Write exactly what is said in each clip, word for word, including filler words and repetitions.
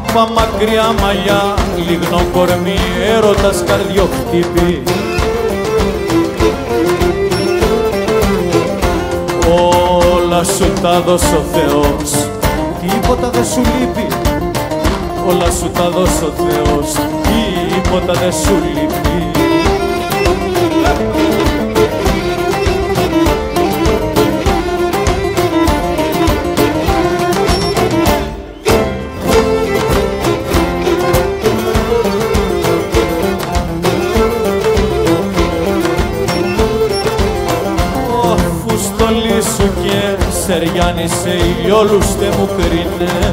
Όπα μακριά μαλλιά, λιγνό κορμί, έρωτας καρδιοχτύπη. Όλα σου τα δώσω ο Θεός, τίποτα δεν σου λείπει. Όλα σου τα δώσω ο Θεός, τίποτα δεν σου λείπει. Σου και σεριάνισε ηλιόλουστε μου κρίνε.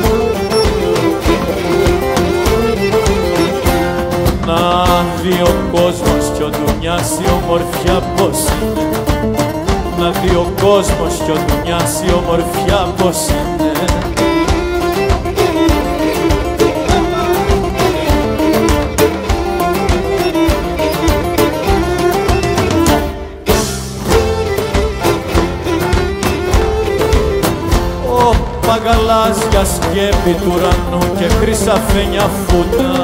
Να δει ο κόσμος κι ο ντουνιάς η ομορφιά πως είναι. Να δει ο κόσμος κι ο ντουνιάς η ομορφιά πως είναι. Γαλάζια σκέπη του ουρανού και χρυσαφένια φούτα.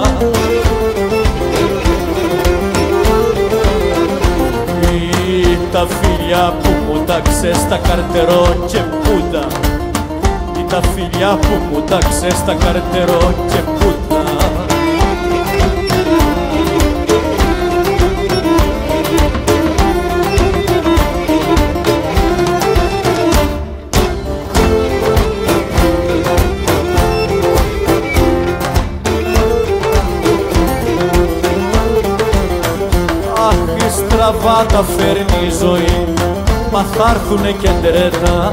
Ή τα φιλιά που μου τάξες στα καρτερό και πούτα. Ή τα φιλιά που μου τάξες στα καρτερό και πούτα. Στραβά τα φέρνει η ζωή, μα θα έρθουνε και τρέτα.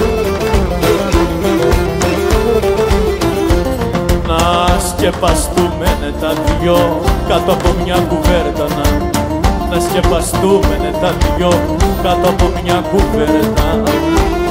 Να σκεπαστούμενε τα δυο κάτω από μια κουβέρτα. Να, να σκεπαστούμενε τα δυο κάτω από μια κουβέρτα.